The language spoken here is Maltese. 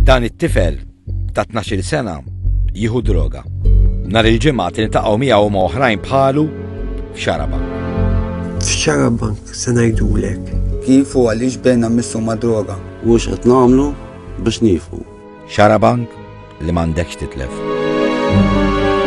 Dan it-tifel ta' 12 sena jieħu droga. Nhar il-ġimgħa niltaqgħu miegħu ma' oħrajn bħalu f'Xarabank. F'Xarabank se ngħidulek. Kif u għaliex bejna missu ma' droga? U x'qed nagħmlu biex nifhmu. Xarabank li m'għandekx titlef.